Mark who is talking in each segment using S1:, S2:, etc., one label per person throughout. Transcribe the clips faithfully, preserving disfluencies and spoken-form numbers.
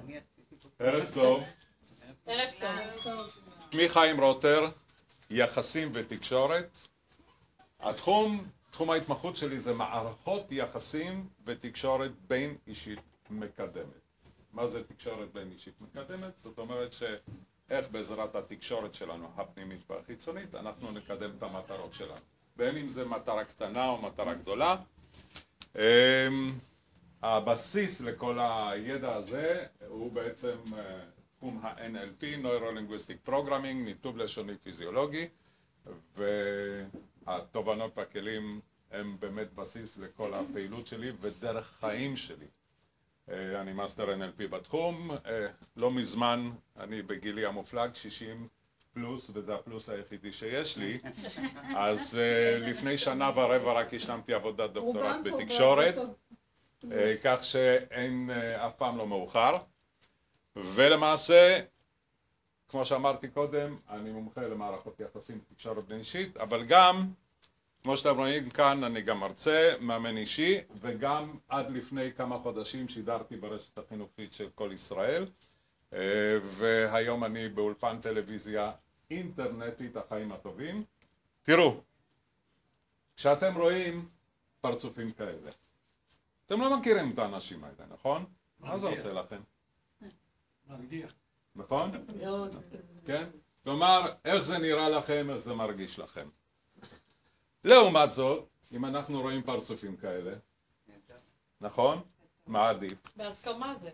S1: ערב טוב.
S2: ערב טוב.
S1: שמי חיים רוטר, יחסים ותקשורת. התחום, תחום ההתמחות שלי זה מערכות יחסים ותקשורת בין אישית מקדמת. מה זה תקשורת בין אישית מקדמת? זאת אומרת שאיך בעזרת התקשורת שלנו, הפנימית והחיצונית, אנחנו נקדם את המטרות שלנו. בין אם זה מטרה קטנה או מטרה גדולה. הבסיס לכל הידע הזה הוא בעצם תחום ה-אן אל פי, Neuro-Linguistic Programming, ניתוב לשוני פיזיולוגי, והתובנות והכלים הם באמת בסיס לכל הפעילות שלי ודרך חיים שלי. אני מאסטר אן אל פי בתחום, לא מזמן, אני בגילי המופלג, שישים פלוס, וזה הפלוס היחידי שיש לי, אז לפני שנה ורבע רק השלמתי עבודת דוקטורט בתקשורת, כך שאין אף פעם לא מאוחר, ולמעשה, כמו שאמרתי קודם, אני מומחה למערכות יחסים תקשורת בין אישית, אבל גם, כמו שאתם רואים כאן, אני גם מרצה, מאמן אישי, וגם עד לפני כמה חודשים שידרתי ברשת החינוכית של כל ישראל, והיום אני באולפן טלוויזיה אינטרנטית החיים הטובים. תראו, כשאתם רואים פרצופים כאלה, אתם לא מכירים את האנשים האלה, נכון? מה זה עושה לכם?
S3: מרגיע.
S1: נכון? כן? כלומר, איך זה נראה לכם, איך זה מרגיש לכם. לעומת זאת, אם אנחנו רואים פרצופים כאלה, נכון? מה עדיף?
S2: בהסכמה זה.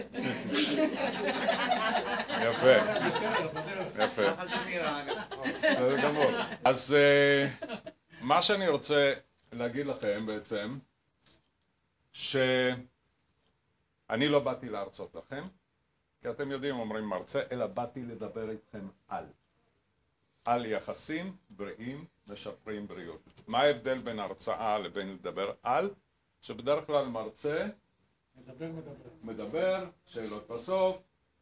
S1: יפה. יפה. בסדר גמור. אז מה שאני רוצה להגיד לכם בעצם, שאני לא באתי להרצות לכם, כי אתם יודעים, אומרים מרצה, אלא באתי לדבר איתכם על. על יחסים בריאים משפרים בריאות. מה ההבדל בין הרצאה לבין לדבר על? שבדרך כלל מרצה
S3: מדבר, מדבר.
S1: מדבר, שאלות בסוף.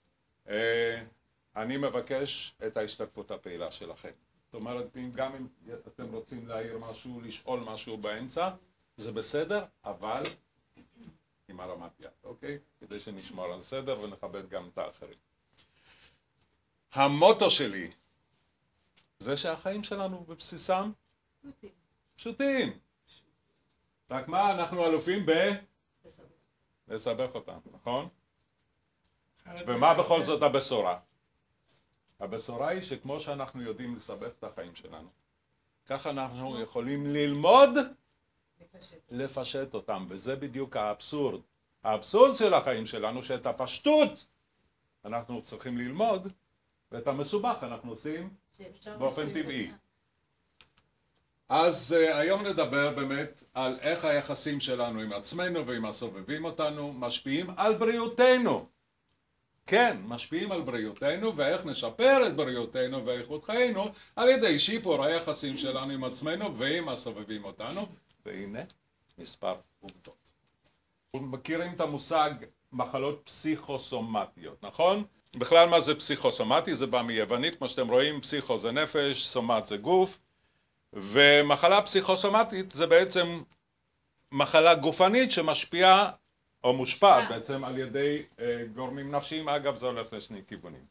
S1: אני מבקש את ההשתתפות הפעילה שלכם. זאת אומרת, גם אם אתם רוצים להעיר משהו, לשאול משהו באמצע, זה בסדר, אבל עם הרמת יד, אוקיי? כדי שנשמור על סדר ונכבד גם את האחרים. המוטו שלי זה שהחיים שלנו בבסיסם פשוטים. פשוטים. רק מה, אנחנו אלופים ב... לסבך אותם, נכון? ומה בכל זאת הבשורה? הבשורה היא שכמו שאנחנו יודעים לסבך את החיים שלנו, ככה אנחנו יכולים ללמוד לפשט. לפשט אותם, וזה בדיוק האבסורד. האבסורד של החיים שלנו, שאת הפשטות אנחנו צריכים ללמוד, ואת המסובך אנחנו עושים באופן טבעי. אז uh, היום נדבר באמת על איך היחסים שלנו עם עצמנו ועם הסובבים אותנו משפיעים על בריאותנו. כן, משפיעים על בריאותנו, ואיך נשפר את בריאותנו ואיכות חיינו על ידי שיפור היחסים שלנו עם עצמנו ועם הסובבים אותנו. והנה מספר עובדות. מכירים את המושג מחלות פסיכוסומטיות, נכון? בכלל מה זה פסיכוסומטי? זה בא מיוונית, כמו שאתם רואים, פסיכו זה נפש, סומט זה גוף, ומחלה פסיכוסומטית זה בעצם מחלה גופנית שמשפיעה או מושפעת בעצם על ידי גורמים נפשיים. אגב, זה הולך לשני כיוונים.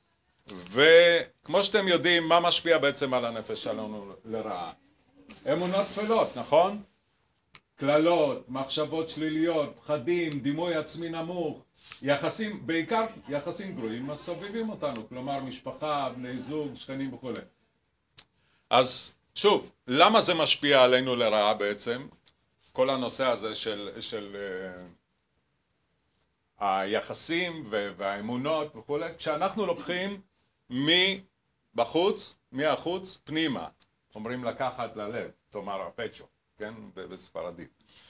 S1: וכמו שאתם יודעים, מה משפיע בעצם על הנפש שלנו לרעה? אמונות טפלות, נכון? כללות, מחשבות שליליות, פחדים, דימוי עצמי נמוך, יחסים, בעיקר יחסים גרועים מסובבים אותנו, כלומר משפחה, בני זוג, שכנים וכו'. אז שוב, למה זה משפיע עלינו לרעה בעצם? כל הנושא הזה של, של uh, היחסים והאמונות וכו', כשאנחנו לוקחים מבחוץ, מהחוץ, פנימה, אומרים לקחת ללב, תאמר הפצ'ו, כן, בספרדית.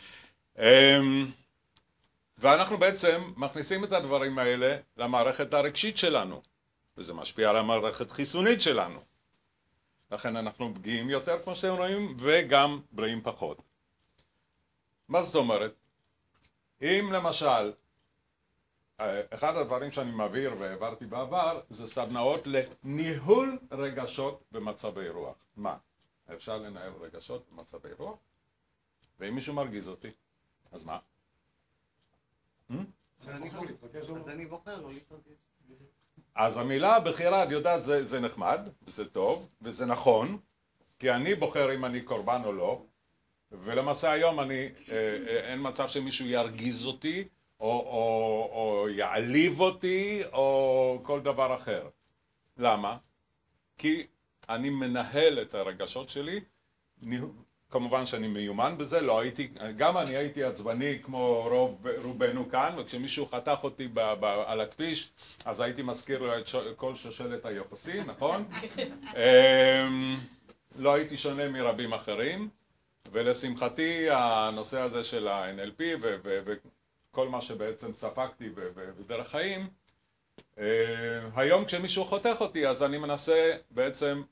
S1: ואנחנו בעצם מכניסים את הדברים האלה למערכת הרגשית שלנו, וזה משפיע על המערכת חיסונית שלנו. לכן אנחנו פגיעים יותר, כמו שאתם רואים, וגם בריאים פחות. מה זאת אומרת? אם למשל, אחד הדברים שאני מעביר והעברתי בעבר, זה סדנאות לניהול רגשות במצבי רוח. מה? אפשר לנהל רגשות במצבי רוח? ואם מישהו מרגיז אותי, אז מה?
S4: אז אני
S3: בוחר להתרגש או לא?
S4: אז אני בוחר לא להתרגש.
S1: אז המילה בחירה, את יודעת, זה, זה נחמד, וזה טוב, וזה נכון, כי אני בוחר אם אני קורבן או לא, ולמעשה היום אני, אה, אה, אין מצב שמישהו ירגיז אותי, או, או, או יעליב אותי, או כל דבר אחר. למה? כי אני מנהל את הרגשות שלי, כמובן שאני מיומן בזה, לא הייתי, גם אני הייתי עצבני כמו רוב רובנו כאן, וכשמישהו חתך אותי ב, ב, על הכביש, אז הייתי מזכיר לו את ש, כל שושלת היוחסין, נכון? לא הייתי שונה מרבים אחרים, ולשמחתי הנושא הזה של ה-אן אל פי וכל מה שבעצם ספגתי בדרך חיים, היום כשמישהו חותך אותי אז אני מנסה בעצם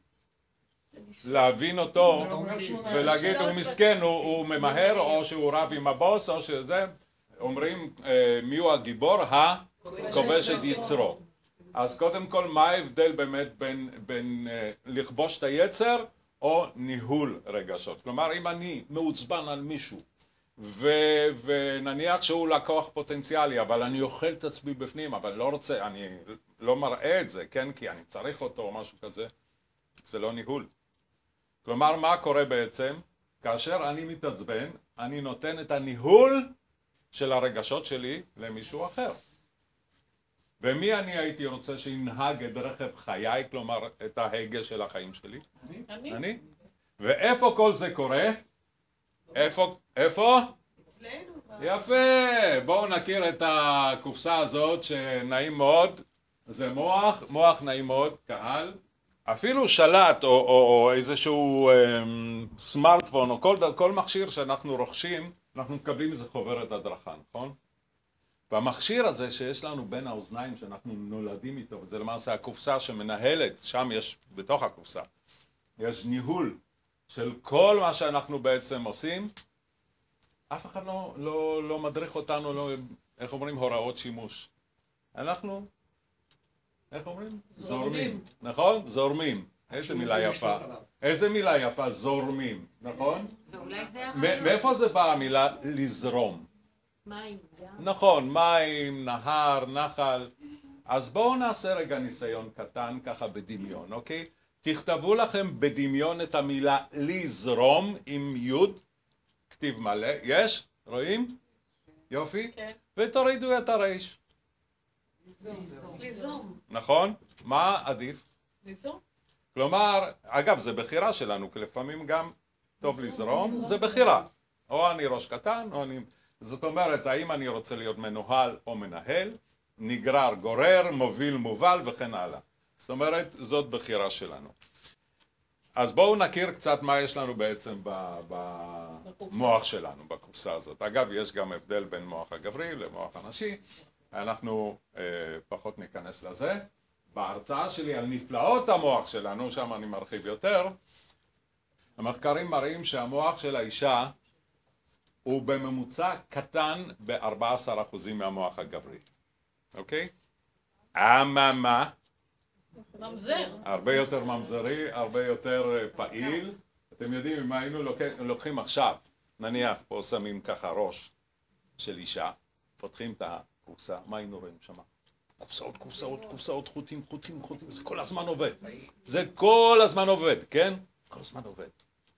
S1: להבין אותו ולהגיד הוא מסכן, הוא, הוא ממהר או שהוא רב עם הבוס או שזה, אומרים מי הוא הגיבור? הכובש את יצרו. אז קודם כל מה ההבדל באמת בין, בין לכבוש את היצר או ניהול רגשות? כלומר אם אני מעוצבן על מישהו ו, ונניח שהוא לקוח פוטנציאלי אבל אני אוכל את עצמי בפנים אבל לא רוצה, אני לא מראה את זה, כן? כי אני צריך אותו או משהו כזה, זה לא ניהול. כלומר, מה קורה בעצם? כאשר אני מתעצבן, אני נותן את הניהול של הרגשות שלי למישהו אחר. ומי אני הייתי רוצה שינהג את רכב חיי, כלומר, את ההגה של החיים שלי?
S2: אני.
S1: אני? ואיפה כל זה קורה? איפה? איפה?
S2: אצלנו.
S1: יפה! בואו נכיר את הקופסה הזאת שנעים מאוד. זה מוח, מוח נעים מאוד, קהל. אפילו שלט או, או, או איזשהו אמ, סמארטפון או כל, כל מכשיר שאנחנו רוכשים, אנחנו מקבלים איזה חוברת הדרכה, נכון? והמכשיר הזה שיש לנו בין האוזניים שאנחנו נולדים איתו, וזה למעשה הקופסה שמנהלת, שם יש, בתוך הקופסה, יש ניהול של כל מה שאנחנו בעצם עושים, אף אחד לא, לא, לא מדריך אותנו, לא, איך אומרים, הוראות שימוש. אנחנו... איך אומרים? זורמים, נכון? זורמים. איזה מילה יפה. איזה מילה יפה, זורמים, נכון?
S5: ואולי זה הרעיון.
S1: מאיפה זה בא המילה לזרום?
S5: מים, ים.
S1: נכון, מים, נהר, נחל. אז בואו נעשה רגע ניסיון קטן ככה בדמיון, אוקיי? תכתבו לכם בדמיון את המילה לזרום עם יוד, כתיב מלא, יש? רואים? יופי?
S2: כן.
S1: ותורידו את הרייש.
S2: ליזום.
S1: נכון? מה עדיף?
S2: ליזום.
S1: כלומר, אגב, זה בחירה שלנו, כי לפעמים גם טוב לזרום, זה בחירה. או אני ראש קטן, או אני... זאת אומרת, האם אני רוצה להיות מנוהל או מנהל, נגרר, גורר, מוביל, מובל וכן הלאה. זאת אומרת, זאת בחירה שלנו. אז בואו נכיר קצת מה יש לנו בעצם במוח שלנו, בקופסה הזאת. אגב, יש גם הבדל בין מוח הגברי למוח הנשי. אנחנו אה, פחות ניכנס לזה. בהרצאה שלי על נפלאות המוח שלנו, שם אני מרחיב יותר, המחקרים מראים שהמוח של האישה הוא בממוצע קטן ב-ארבעה עשר אחוז מהמוח הגברי. אוקיי? אממה,
S2: ממזר.
S1: הרבה יותר ממזרי, הרבה יותר פעיל. אתם יודעים, אם היינו לוקחים עכשיו, נניח פה שמים ככה ראש של אישה, פותחים את הקופסה, מה היינו רואים שמה? קופסאות, קופסאות, קופסאות, חוטים, חוטים, חוטים, זה כל הזמן עובד. זה כל הזמן עובד, כן? כל הזמן עובד.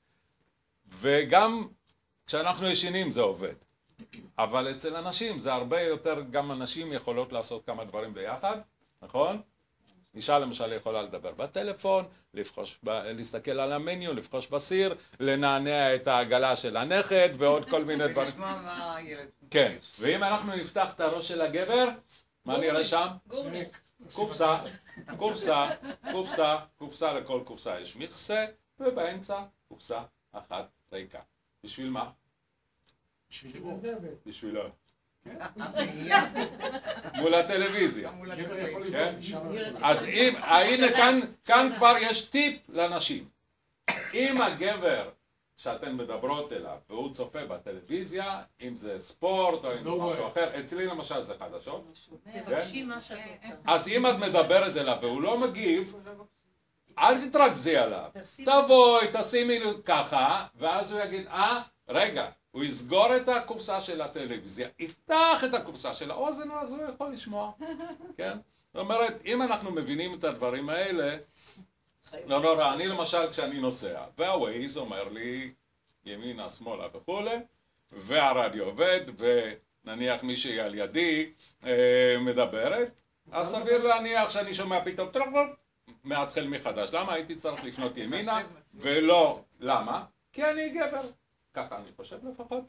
S1: וגם כשאנחנו ישנים זה עובד. אבל אצל אנשים זה הרבה יותר, גם אנשים יכולות לעשות כמה דברים ביחד, נכון? אישה למשל יכולה לדבר בטלפון, לבחוש, להסתכל על המניו, לבחוש בסיר, לנענע את העגלה של הנכד ועוד כל מיני דברים.
S4: ולשמוע מה הילד...
S1: כן, ואם אנחנו נפתח את הראש של הגבר, מה נראה שם?
S2: גורניק.
S1: קופסה, קופסה, קופסה, קופסה, לכל קופסה יש מכסה, ובאמצע קופסה אחת ריקה. בשביל מה?
S3: בשביל לימוד.
S1: בשבילו.
S4: הבעיה.
S1: מול הטלוויזיה.
S4: מול
S3: גבר יכול
S4: הטלוויזיה.
S3: לבוא אישה מאחוריו.
S1: אז אם, הנה כאן, כאן כבר יש טיפ לנשים. אם הגבר שאתן מדברות אליו והוא צופה בטלוויזיה, אם זה ספורט או אם זה
S3: לא
S1: משהו
S3: רואה.
S1: אחר, אצלי למשל זה חדשות,
S5: תבקשי מה שאת רוצה.
S1: אז אם את מדברת אליו והוא לא מגיב, אל תתרכזי עליו.
S5: תשימי-
S1: תבואי, תשימי לו ככה, ואז הוא יגיד, אה, רגע, הוא יסגור את הקופסה של הטלוויזיה, יפתח את הקופסה של האוזן, אז הוא יכול לשמוע, כן? זאת אומרת, אם אנחנו מבינים את הדברים האלה, לא נורא, אני למשל כשאני נוסע, והווייז אומר לי ימינה, שמאלה וכולי, והרדיו עובד, ונניח מישהי על ידי אה, מדברת, אז סביר להניח שאני שומע פתאום מהתחל מחדש. למה הייתי צריך לפנות ימינה ולא? למה? כי אני גבר. ככה אני חושב לפחות.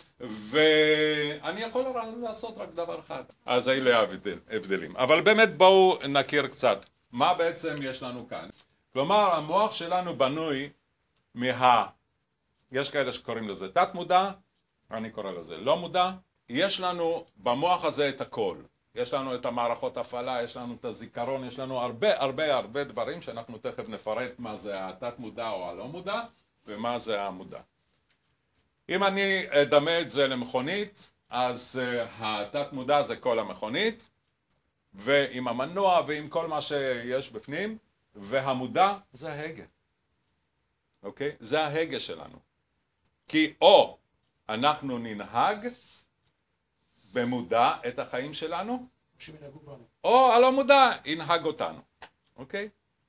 S1: ואני יכול לעשות רק דבר אחד. אז אלה ההבדלים. אבל באמת בואו נכיר קצת. מה בעצם יש לנו כאן? כלומר, המוח שלנו בנוי מה... יש כאלה שקוראים לזה תת מודע, אני קורא לזה לא מודע. יש לנו במוח הזה את הכל. יש לנו את המערכות הפעלה, יש לנו את הזיכרון, יש לנו הרבה הרבה הרבה דברים שאנחנו תכף נפרט מה זה התת מודע או הלא מודע ומה זה המודע. אם אני אדמה את זה למכונית, אז התת מודע זה כל המכונית, ועם המנוע ועם כל מה שיש בפנים, והמודע זה ההגה. אוקיי? זה ההגה שלנו. כי או אנחנו ננהג במודע את החיים שלנו, או הלא מודע ינהג אותנו. אוקיי?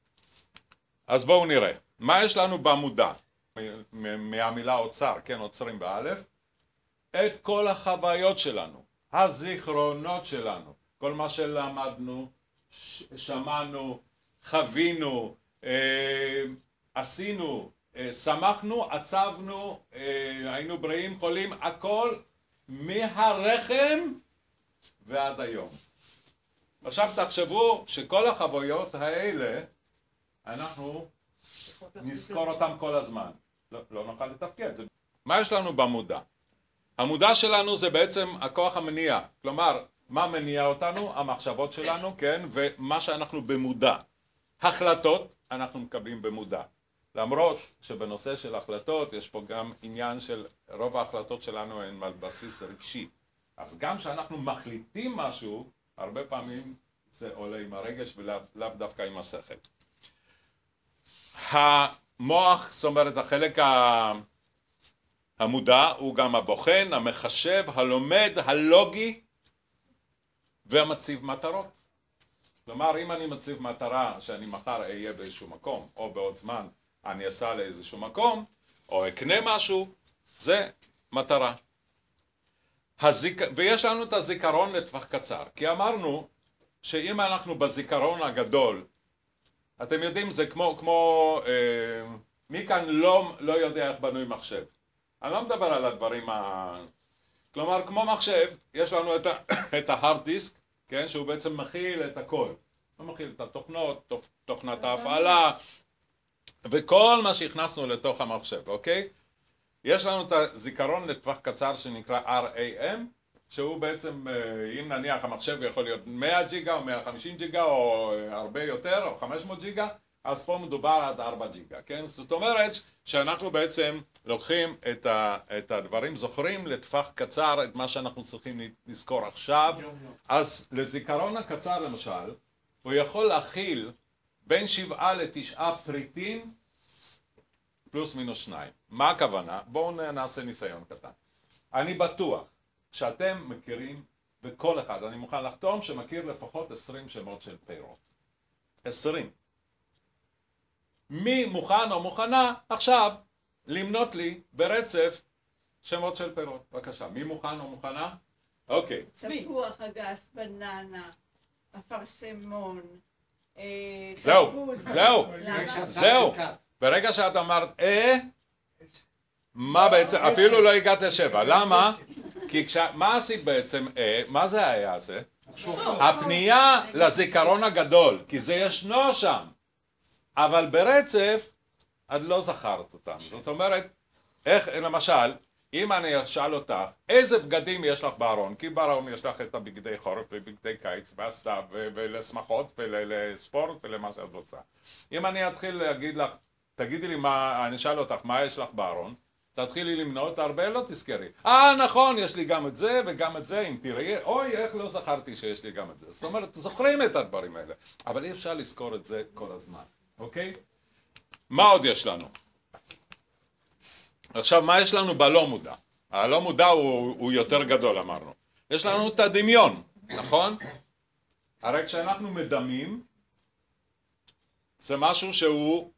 S1: אז בואו נראה. מה יש לנו במודע? מהמילה אוצר, כן, עוצרים באלף. את כל החוויות שלנו, הזיכרונות שלנו, כל מה שלמדנו, שמענו, חווינו, אה, עשינו, אה, שמחנו, עצבנו, אה, היינו בריאים, חולים, הכל מהרחם ועד היום. עכשיו תחשבו שכל החוויות האלה אנחנו נזכור אותם כל הזמן. לא, לא נוכל לתפקד. זה... מה יש לנו במודע? המודע שלנו זה בעצם הכוח המניע. כלומר, מה מניע אותנו? המחשבות שלנו, כן? ומה שאנחנו במודע. החלטות אנחנו מקבלים במודע. למרות שבנושא של החלטות יש פה גם עניין של רוב ההחלטות שלנו הן על בסיס רגשי. אז גם שאנחנו מחליטים משהו, הרבה פעמים זה עולה עם הרגש ולאו לא דווקא עם השכל. המוח, זאת אומרת, החלק המודע הוא גם הבוחן, המחשב, הלומד, הלוגי והמציב מטרות. כלומר, אם אני מציב מטרה שאני מחר אהיה באיזשהו מקום, או בעוד זמן אני אסע לאיזשהו מקום, או אקנה משהו, זה מטרה. הזיק... ויש לנו את הזיכרון לטווח קצר, כי אמרנו שאם אנחנו בזיכרון הגדול, אתם יודעים, זה כמו, כמו, אה, מי כאן לא, לא יודע איך בנוי מחשב? אני לא מדבר על הדברים ה... כלומר, כמו מחשב, יש לנו את, ה, את ההארד דיסק, כן, שהוא בעצם מכיל את הכל. הוא מכיל את התוכנות, תוכנת ההפעלה, וכל מה שהכנסנו לתוך המחשב, אוקיי? יש לנו את הזיכרון לטווח קצר שנקרא אר איי אם, שהוא בעצם, אם נניח המחשב יכול להיות מאה ג'יגה או מאה וחמישים ג'יגה או הרבה יותר או חמש מאות ג'יגה, אז פה מדובר עד ארבע ג'יגה, כן? זאת אומרת שאנחנו בעצם לוקחים את, ה, את הדברים, זוכרים לטווח קצר את מה שאנחנו צריכים לזכור עכשיו. אז לזיכרון הקצר למשל, הוא יכול להכיל בין שבעה לתשעה פריטים פלוס מינוס שניים. מה הכוונה? בואו נעשה ניסיון קטן. אני בטוח שאתם מכירים, וכל אחד, אני מוכן לחתום, שמכיר לפחות עשרים שמות של פירות. עשרים. מי מוכן או מוכנה עכשיו למנות לי ברצף שמות של פירות? בבקשה, מי מוכן או מוכנה? אוקיי.
S2: צפוח, אגס, בננה, אפרסמון,
S1: זהו, זהו,
S2: למה?
S1: זהו. ברגע שאת אמרת אה, מה בעצם, אפילו לא הגעת לשבע. למה? כי כש... מה עשית בעצם אה, מה זה היה הזה? הפנייה לזיכרון הגדול, כי זה ישנו שם. אבל ברצף, את לא זכרת אותם. זאת אומרת, איך, למשל, אם אני אשאל אותך, איזה בגדים יש לך בארון? כי בארון יש לך את הבגדי חורף ובגדי קיץ והסתיו ולשמחות ולספורט ולמה שאת רוצה. אם אני אתחיל להגיד לך, תגידי לי מה, אני אשאל אותך, מה יש לך בארון? תתחילי למנות הרבה, לא תזכרי. אה, נכון, יש לי גם את זה וגם את זה, אם תראי, אוי, איך לא זכרתי שיש לי גם את זה. זאת אומרת, זוכרים את הדברים האלה, אבל אי אפשר לזכור את זה כל הזמן, אוקיי? מה עוד יש לנו? עכשיו, מה יש לנו בלא מודע? הלא מודע הוא, הוא יותר גדול אמרנו. יש לנו את הדמיון, נכון? הרי כשאנחנו מדמים, זה משהו שהוא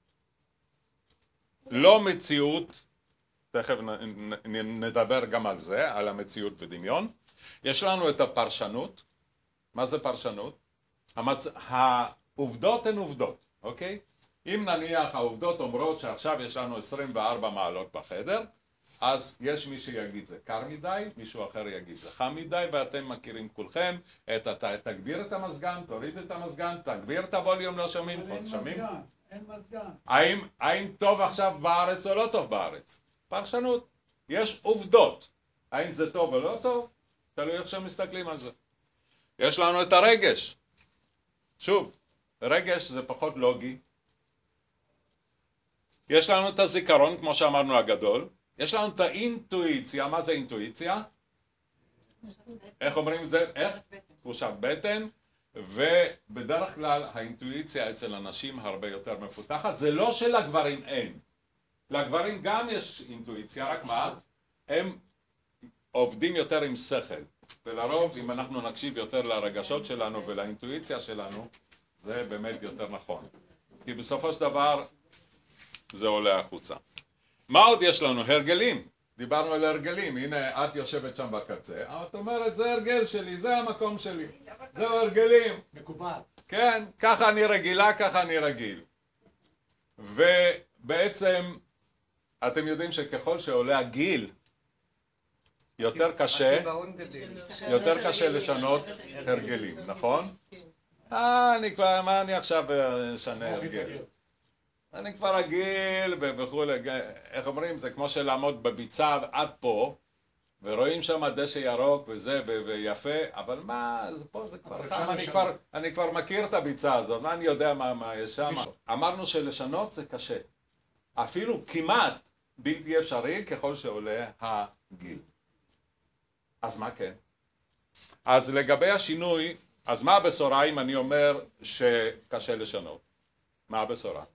S1: לא מציאות, תכף נדבר גם על זה, על המציאות ודמיון. יש לנו את הפרשנות. מה זה פרשנות? המצ... העובדות הן עובדות, אוקיי? אם נניח העובדות אומרות שעכשיו יש לנו עשרים וארבע מעלות בחדר, אז יש מי שיגיד זה קר מדי, מישהו אחר יגיד זה חם מדי, ואתם מכירים כולכם את ה... תגביר את המזגן, תוריד את המזגן, תגביר את הווליום, לא שומעים,
S3: אבל אין
S1: שומעים?
S3: מזגן, אין מזגן.
S1: האם, האם טוב עכשיו בארץ או לא טוב בארץ? פרשנות. יש עובדות. האם זה טוב או לא טוב? תלוי איך שהם מסתכלים על זה. יש לנו את הרגש. שוב, רגש זה פחות לוגי. יש לנו את הזיכרון, כמו שאמרנו, הגדול. יש לנו את האינטואיציה. מה זה אינטואיציה? איך אומרים את זה? איך? תחושת בטן. ובדרך כלל האינטואיציה אצל אנשים הרבה יותר מפותחת. זה לא שלגברים אין. לגברים גם יש אינטואיציה, רק מה? הם עובדים יותר עם שכל. ולרוב, אם אנחנו נקשיב יותר לרגשות שלנו ולאינטואיציה שלנו, זה באמת יותר נכון. כי בסופו של דבר, זה עולה החוצה. מה עוד יש לנו? הרגלים. דיברנו על הרגלים. הנה, את יושבת שם בקצה. את אומרת, זה הרגל שלי, זה המקום שלי. זהו הרגלים.
S3: מקובל.
S1: כן, ככה אני רגילה, ככה אני רגיל. ובעצם, אתם יודעים שככל שעולה הגיל, יותר קשה,
S4: הקיבעון גדל.
S1: יותר קשה לשנות הרגלים, נכון? אה, אני כבר, מה אני עכשיו אשנה הרגל? אני כבר רגיל וכולי, איך אומרים, זה כמו שלעמוד בביצה עד פה, ורואים שם דשא ירוק וזה ויפה, אבל מה, פה זה כבר חם, אני כבר, אני כבר מכיר את הביצה הזאת, מה אני יודע מה, מה יש שם? אמרנו שלשנות זה קשה, אפילו כמעט בלתי אפשרי ככל שעולה הגיל. אז מה כן? אז לגבי השינוי, אז מה הבשורה אם אני אומר שקשה לשנות? מה הבשורה?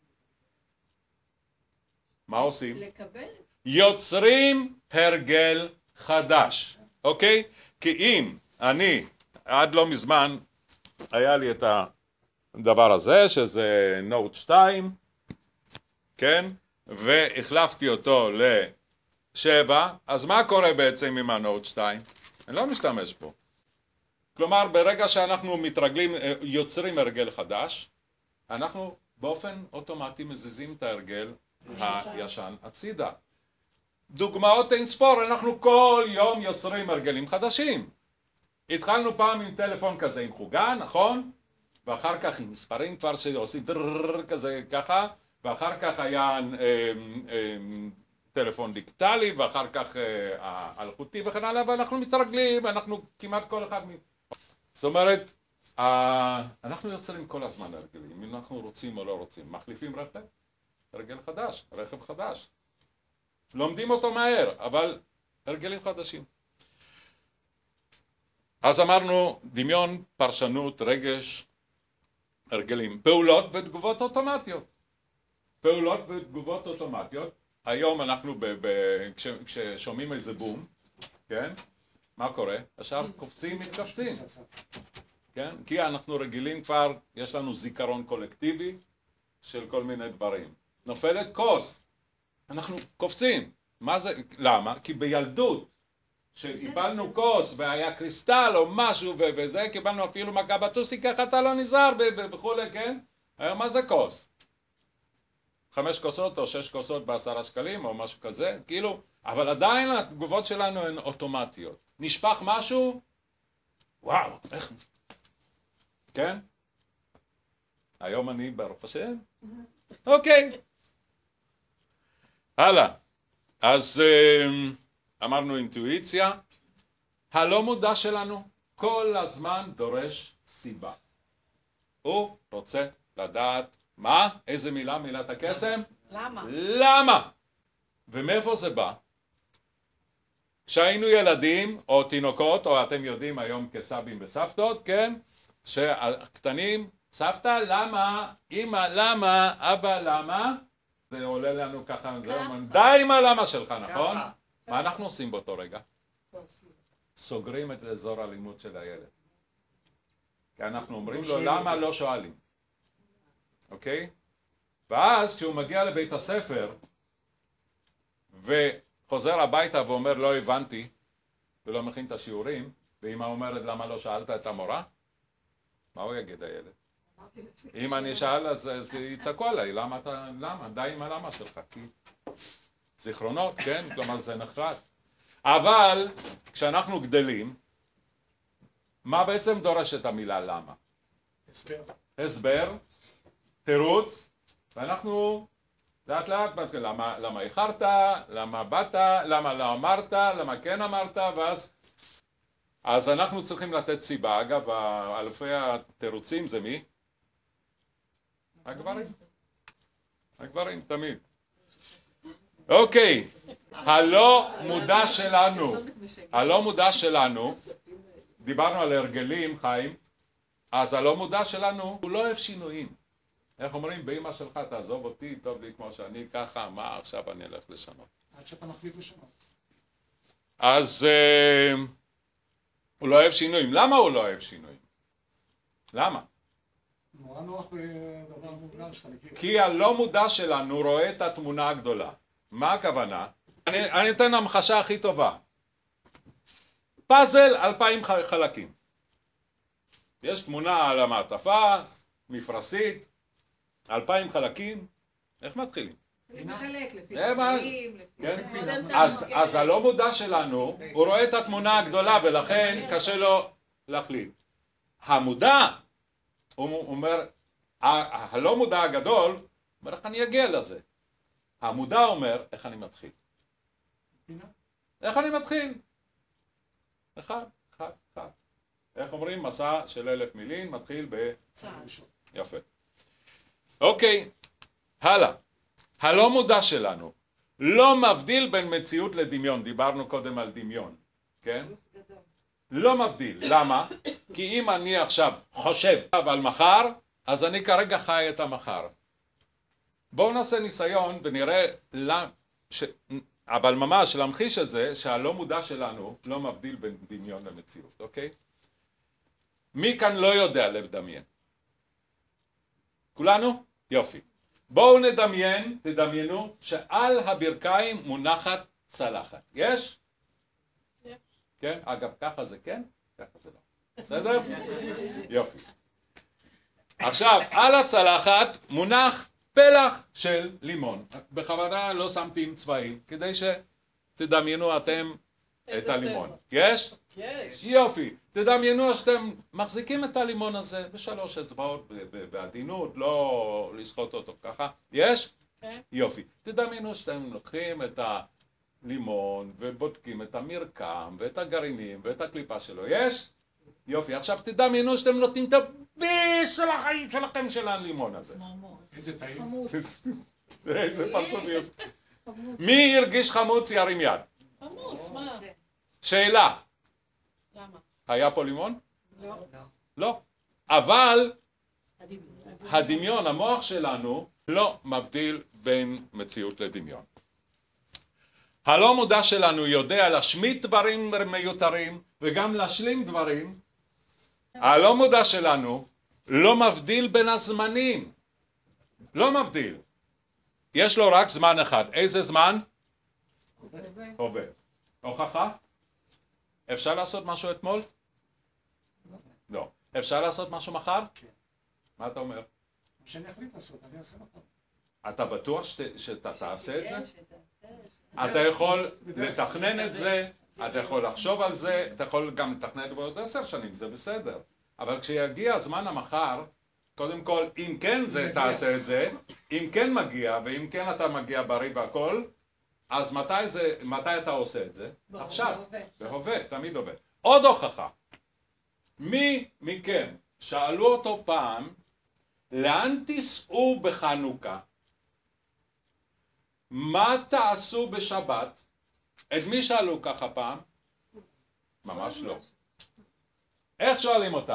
S1: מה עושים?
S2: לקבל.
S1: יוצרים הרגל חדש, אוקיי? כי אם אני, עד לא מזמן, היה לי את הדבר הזה, שזה נוט שתיים, כן? והחלפתי אותו לשבע, אז מה קורה בעצם עם הנוט שתיים? אני לא משתמש פה. כלומר, ברגע שאנחנו מתרגלים, יוצרים הרגל חדש, אנחנו באופן אוטומטי מזיזים את ההרגל הישן הצידה. דוגמאות אין ספור, אנחנו כל יום יוצרים הרגלים חדשים. התחלנו פעם עם טלפון כזה עם חוגה, נכון? ואחר כך עם מספרים כבר שעושים דרררר כזה ככה, ואחר כך היה אה, אה, טלפון דיגיטלי, ואחר כך אה, אלחוטי וכן הלאה, ואנחנו מתרגלים, אנחנו כמעט כל אחד מ... זאת אומרת, אה, אנחנו יוצרים כל הזמן הרגלים, אם אנחנו רוצים או לא רוצים. מחליפים רכב, הרגל חדש, רכב חדש. לומדים אותו מהר, אבל הרגלים חדשים. אז אמרנו דמיון, פרשנות, רגש, הרגלים, פעולות ותגובות אוטומטיות. פעולות ותגובות אוטומטיות. היום אנחנו, ב- ב- כש- כששומעים איזה בום, כן? מה קורה? עכשיו קופצים, מתקפצים. כן? כי אנחנו רגילים כבר, יש לנו זיכרון קולקטיבי של כל מיני דברים. נופלת כוס. אנחנו קופצים. מה זה? למה? כי בילדות, כשקיבלנו כוס והיה קריסטל או משהו ו- וזה, קיבלנו אפילו מכה בטוסי, ככה אתה לא נזהר וכולי, כן? היום מה זה כוס? חמש כוסות או שש כוסות בעשרה שקלים או משהו כזה, כאילו, אבל עדיין התגובות שלנו הן אוטומטיות. נשפך משהו? וואו, איך? כן? היום אני ברוך השם? אוקיי. הלאה, אז אמרנו אינטואיציה, הלא מודע שלנו כל הזמן דורש סיבה. הוא רוצה לדעת מה? איזה מילה? מילת הקסם?
S5: למה?
S1: למה? ומאיפה זה בא? כשהיינו ילדים או תינוקות, או אתם יודעים היום כסבים וסבתות, כן? שהקטנים, סבתא למה? אמא למה? אבא למה? זה עולה לנו ככה, זה אומר, די עם הלמה שלך, נכון? מה אנחנו עושים באותו רגע? סוגרים את אזור הלימוד של הילד. כי אנחנו אומרים לו, למה לא שואלים? אוקיי? ואז כשהוא מגיע לבית הספר וחוזר הביתה ואומר לא הבנתי ולא מכין את השיעורים, ואמא אומרת למה לא שאלת את המורה? מה הוא יגיד הילד? אם אני שאל אז, אז יצעקו עליי, למה אתה, למה? די עם הלמה שלך, כי זיכרונות, כן? כלומר זה נחרד. אבל כשאנחנו גדלים, מה בעצם דורש את המילה למה?
S3: הסבר.
S1: הסבר, תירוץ, ואנחנו לאט לאט מתחילים, למה, למה איחרת, למה באת, למה לא אמרת, למה כן אמרת, ואז אז אנחנו צריכים לתת סיבה. אגב, אלפי התירוצים זה מי? הגברים. הגברים, תמיד. אוקיי, הלא מודע שלנו, הלא מודע שלנו, דיברנו על הרגלים, חיים, אז הלא מודע שלנו הוא לא אוהב שינויים. איך אומרים, באמא שלך תעזוב אותי, טוב לי כמו שאני ככה, מה עכשיו אני אלך לשנות?
S3: עד שאתה מחליט לשנות.
S1: אז אה, הוא לא אוהב שינויים. למה הוא לא אוהב שינויים? למה?
S3: נורא נוח בדבר מוגדר שאתה מכיר.
S1: כי הלא מודע שלנו רואה את התמונה הגדולה. מה הכוונה? אני, אני אתן המחשה הכי טובה. פאזל אלפיים חלקים. יש תמונה על המעטפה, מפרסית, אלפיים חלקים. איך מתחילים?
S5: מחלק לפי
S1: זה מה-
S5: צבעים, לפי...
S1: כן?
S5: קודם
S1: אז,
S5: אתה
S1: אז הלא מודע שלנו, הוא רואה את התמונה הגדולה ולכן קשה לו להחליט. המודע, הוא אומר, ה- הלא מודע הגדול, אומר איך אני אגיע לזה. המודע אומר איך אני מתחיל.
S3: פינה?
S1: איך אני מתחיל? אחד, אחד, אחד. איך אומרים? מסע של אלף מילים מתחיל ב... יפה. אוקיי, הלאה. הלא מודע שלנו לא מבדיל בין מציאות לדמיון. דיברנו קודם על דמיון, כן? לא מבדיל. למה? כי אם אני עכשיו חושב על מחר, אז אני כרגע חי את המחר. בואו נעשה ניסיון ונראה למה... ש... אבל ממש להמחיש את זה שהלא מודע שלנו לא מבדיל בין דמיון למציאות, אוקיי? מי כאן לא יודע לדמיין? כולנו? יופי. בואו נדמיין, תדמיינו, שעל הברכיים מונחת צלחת. יש?
S2: יש.
S1: כן? אגב, ככה זה כן? ככה זה לא. בסדר? יופי. עכשיו, על הצלחת מונח פלח של לימון. בכוונה לא שמתי עם צבעים, כדי שתדמיינו אתם את
S2: איזה
S1: הלימון.
S2: צבע?
S1: יש?
S2: יש.
S1: יופי. תדמיינו שאתם מחזיקים את הלימון הזה בשלוש אצבעות, ב- ב- בעדינות, לא לסחוט אותו ככה. יש?
S2: כן.
S1: יופי. תדמיינו שאתם לוקחים את הלימון ובודקים את המרקם ואת הגרעינים ואת הקליפה שלו. יש? יופי. עכשיו תדמיינו שאתם נותנים את הביס של החיים שלכם של הלימון הזה.
S3: איזה טעים.
S2: חמוץ.
S1: איזה פרצוף יש. מי הרגיש חמוץ ירים יד?
S2: חמוץ, מה?
S1: שאלה.
S2: למה?
S1: היה פה לימון?
S2: לא.
S1: לא. אבל הדמיון, המוח שלנו, לא מבדיל בין מציאות לדמיון. הלא מודע שלנו יודע להשמיט דברים מיותרים וגם להשלים דברים. הלא מודע שלנו לא מבדיל בין הזמנים. לא מבדיל. יש לו רק זמן אחד. איזה זמן? הווה. הוכחה? אפשר לעשות משהו אתמול? לא. אפשר לעשות משהו מחר?
S3: כן.
S1: מה אתה אומר?
S3: מה שאני אחליט לעשות, אני אעשה מחר.
S1: אתה בטוח שת, שאתה תעשה את זה?
S5: כן,
S1: אתה יכול לתכנן את זה, אתה יכול לחשוב על זה, אתה יכול גם לתכנן בעוד עשר שנים, זה בסדר. אבל כשיגיע הזמן המחר, קודם כל, אם כן זה תעשה את זה, אם כן מגיע, ואם כן אתה מגיע בריא והכל, אז מתי זה, מתי אתה עושה את זה? עכשיו. בהווה, תמיד עובד. עוד הוכחה. מי מכם שאלו אותו פעם, לאן תיסעו בחנוכה? מה תעשו בשבת? את מי שאלו ככה פעם? ממש לא. איך שואלים אותך?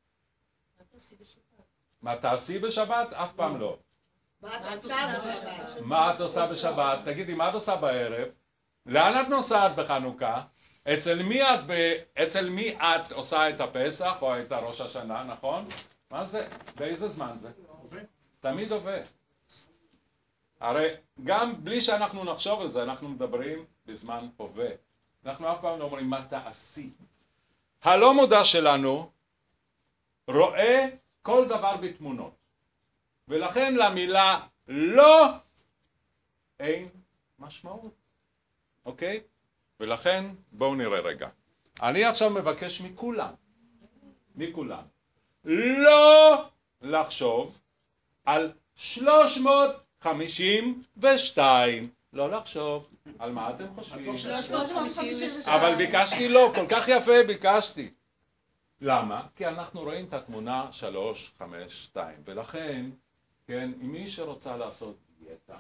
S1: מה תעשי בשבת? אף פעם לא.
S5: מה את עושה בשבת?
S1: מה את עושה בשבת? תגידי, מה את עושה בערב? לאן את נוסעת בחנוכה? אצל מי את, ב... אצל מי את עושה את הפסח או את הראש השנה, נכון? מה זה? באיזה זמן זה? תמיד עובד. הרי גם בלי שאנחנו נחשוב על זה, אנחנו מדברים בזמן הווה. אנחנו אף פעם לא אומרים מה תעשי. הלא מודע שלנו רואה כל דבר בתמונות. ולכן למילה לא אין משמעות. אוקיי? ולכן בואו נראה רגע. אני עכשיו מבקש מכולם, מכולם, לא לחשוב על שלוש מאות חמישים ושתיים. לא לחשוב. על מה אתם חושבים?
S5: שלוש מאות חמישים ושתיים.
S1: אבל ביקשתי לא, כל כך יפה ביקשתי. למה? כי אנחנו רואים את התמונה שלוש, חמש, שתיים. ולכן, כן, אם מי שרוצה לעשות דיאטה,